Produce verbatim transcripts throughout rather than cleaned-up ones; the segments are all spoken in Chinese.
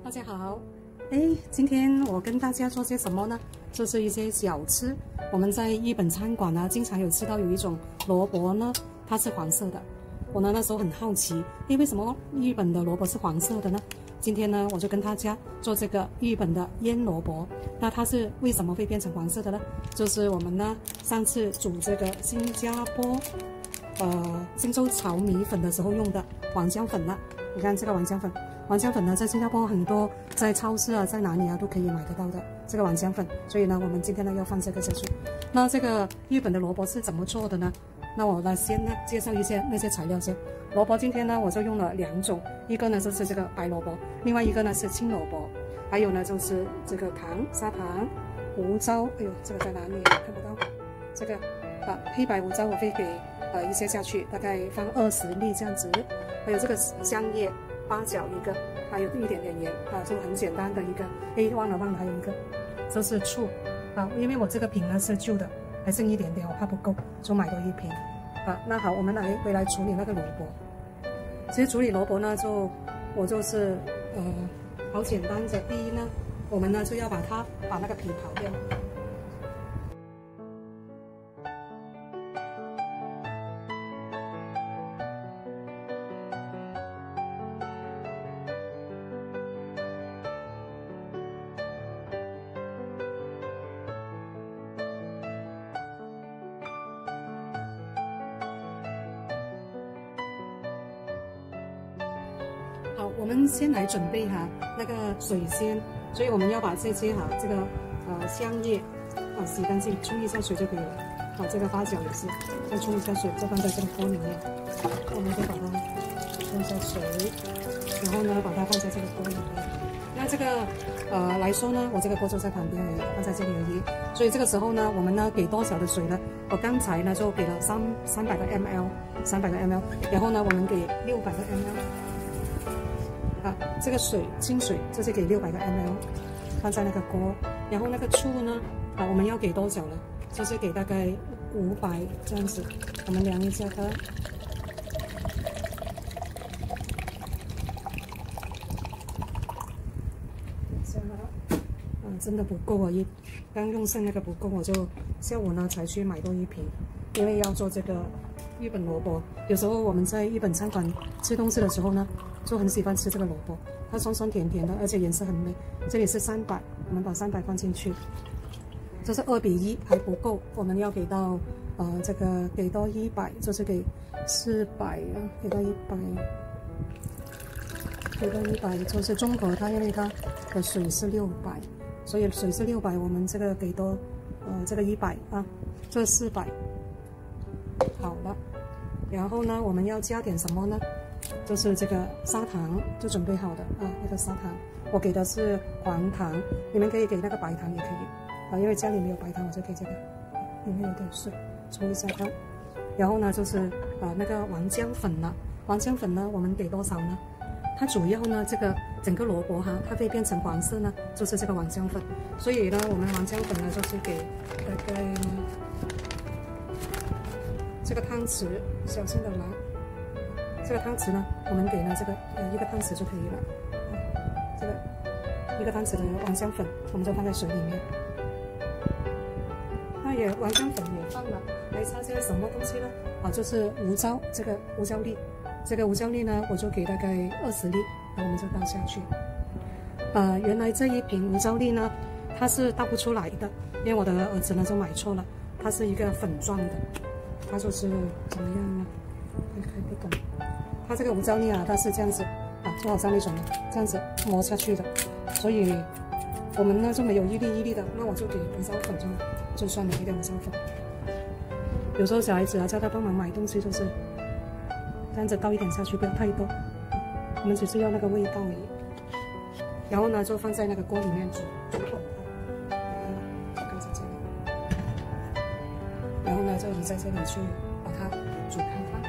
大家好，哎，今天我跟大家做些什么呢？就是一些小吃。我们在日本餐馆呢，经常有吃到有一种萝卜呢，它是黄色的。我呢那时候很好奇，哎，为什么日本的萝卜是黄色的呢？今天呢，我就跟大家做这个日本的腌萝卜。那它是为什么会变成黄色的呢？就是我们呢上次煮这个新加坡呃新洲炒米粉的时候用的黄姜粉了。你看这个黄姜粉。黄姜粉呢，在新加坡很多，在超市啊，在哪里啊都可以买得到的这个黄姜粉。所以呢，我们今天呢要放这个下去。那这个日本的萝卜是怎么做的呢？那我呢先呢介绍一些那些材料先。萝卜今天呢我就用了两种，一个呢就是这个白萝卜，另外一个呢是青萝卜，还有呢就是这个糖、砂糖、胡椒。哎呦，这个在哪里看不到？这个啊黑白胡椒我会给呃一些下去，大概放二十粒这样子。还有这个香叶。八角一个，还有一点点盐啊，就很简单的一个。哎，忘了忘了，还有一个，这是醋啊，因为我这个瓶呢是旧的，还剩一点点，我怕不够，就买多一瓶啊。那好，我们来回来处理那个萝卜。其实处理萝卜呢，就我就是呃，好简单的。第一呢，我们呢就要把它把那个皮刨掉。好，我们先来准备哈那个水先，所以我们要把这些哈这个呃香叶啊洗干净，冲一下水就可以了。好，这个八角也是，再冲一下水，再放在这个锅里面。我们再把它冲一下水，然后呢把它放在这个锅里面。那这个呃来说呢，我这个锅就在旁边而已，放在这里而已。所以这个时候呢，我们呢给多少的水呢？我刚才呢就给了三三百个 ml， 三百个 ml， 然后呢我们给六百个 ml。啊，这个水清水就是给六百个 ml， 放在那个锅，然后那个醋呢，啊，我们要给多少呢？就是给大概五百这样子，我们量一下看。啊，真的不够啊！一刚用剩那个不够，我就下午呢才去买多一瓶，因为要做这个日本萝卜。有时候我们在日本餐馆吃东西的时候呢，就很喜欢吃这个萝卜，它酸酸甜甜的，而且颜色很美。这里是三百，我们把三百放进去，这是二比一还不够，我们要给到呃这个给到一百，就是给四百啊，给到一百，给到一百就是中和它，因为它的水是六百，所以水是六百，我们这个给多呃这个一百啊，这四百，好了。然后呢，我们要加点什么呢？就是这个砂糖，就准备好的啊，那个砂糖，我给的是黄糖，你们可以给那个白糖也可以啊，因为家里没有白糖，我就给这个，里面有点水，冲一下它。然后呢，就是啊那个黄姜粉了，黄姜粉呢，我们给多少呢？它主要呢，这个整个萝卜哈，它会变成黄色呢，就是这个黄姜粉，所以呢，我们黄姜粉呢，就是给大概。这个汤匙，小心的拿。这个汤匙呢，我们给了这个呃一个汤匙就可以了。这个一个汤匙的黄姜粉，我们就放在水里面。那也黄姜粉也放了，来擦些什么东西呢？啊，就是胡椒，这个胡椒粒，这个胡椒粒呢，我就给大概二十粒，然后我们就倒下去。呃，原来这一瓶胡椒粒呢，它是倒不出来的，因为我的儿子呢就买错了，它是一个粉状的。它就是怎么样呢？你看不懂。它这个胡椒粒啊，它是这样子啊，就好像那种这样子磨下去的，所以我们呢就没有一粒一粒的，那我就给胡椒粉就就算了，一点胡椒粉。有时候小孩子啊叫他帮忙买东西，就是这样子倒一点下去，不要太多，我们只是要那个味道而已。然后呢，就放在那个锅里面煮煮滚它，就刚才这样。然后呢，就你在这里去把它煮开它。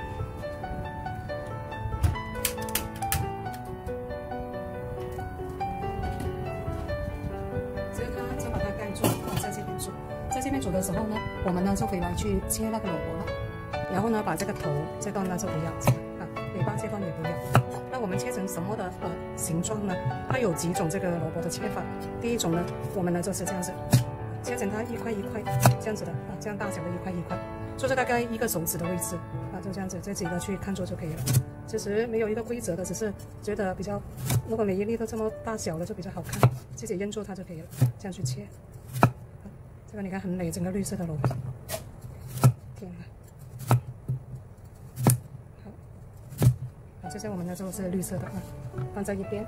这个它就把它盖住，在这边煮。在这边煮的时候呢，我们呢就回来去切那个萝卜了。然后呢，把这个头这段呢就不要切啊，尾巴这段也不要。那那我们切成什么的呃形状呢？它有几种这个萝卜的切法。第一种呢，我们呢就是这样子，切成它一块一块这样子的啊，这样大小的一块一块，就是大概一个手指的位置啊，就这样子，这几个去看做就可以了。其实没有一个规则的，只是觉得比较，如果每一粒都这么大小的就比较好看，自己腌住它就可以了。这样去切，这个你看很美，整个绿色的萝卜，天啊！好，接下来我们的这个是绿色的啊，放在一边。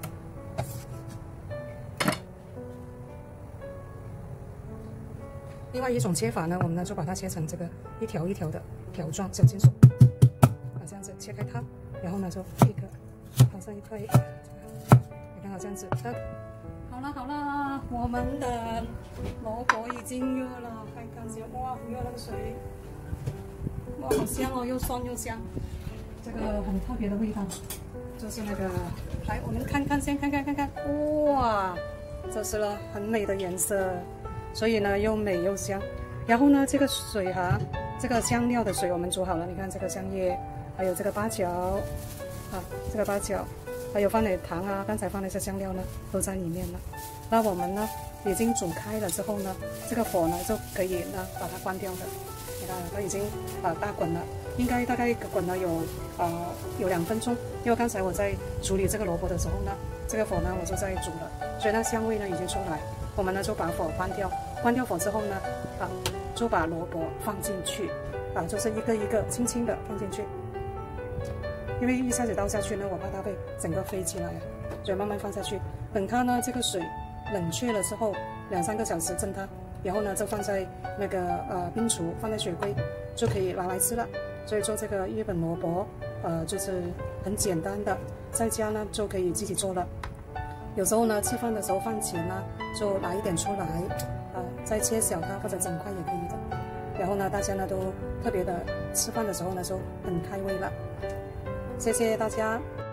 另外一种切法呢，我们呢就把它切成这个一条一条的条状小金属，啊，这样子切开它，然后呢就一个好像一块，这个你看好这样子的。好了好了，我们的萝卜已经热了，看看先，哇，热那个水，哇，好香哦，又酸又香，这个很特别的味道，就是那个，来我们看看先，看看看看，哇，这是了很美的颜色。所以呢，又美又香。然后呢，这个水哈、啊，这个香料的水我们煮好了。你看这个香叶，还有这个八角，啊，这个八角，还有放点糖啊，刚才放的一些香料呢，都在里面了。那我们呢，已经煮开了之后呢，这个火呢就可以呢把它关掉的。你看，它已经啊大滚了，应该大概滚了有呃有两分钟。因为刚才我在处理这个萝卜的时候呢，这个火呢我就在煮了，所以那香味呢已经出来。我们呢就把火关掉，关掉火之后呢，啊，就把萝卜放进去，啊，就是一个一个轻轻的放进去，因为一下子倒下去呢，我怕它会整个飞起来啊，所以慢慢放下去。等它呢这个水冷却了之后，两三个小时蒸它，然后呢就放在那个呃冰橱，放在雪柜就可以拿来吃了。所以做这个日本萝卜，呃，就是很简单的，在家呢就可以自己做了。有时候呢，吃饭的时候饭前呢，就拿一点出来，啊、呃，再切小它或者整块也可以的。然后呢，大家呢都特别的吃饭的时候呢，就很开胃了。谢谢大家。